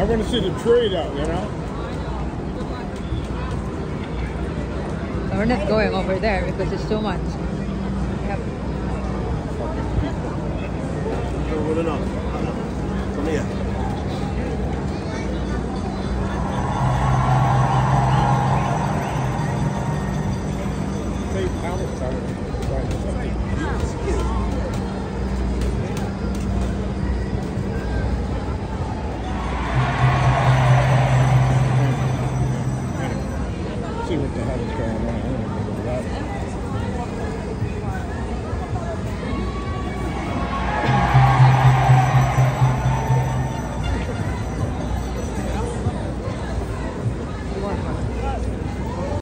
want to see the tree though, you know? So we're not going over there because it's too much. Yep. Good enough. Come here. Say Palestine. It's cute. See what the hell is going on. I don't know about that.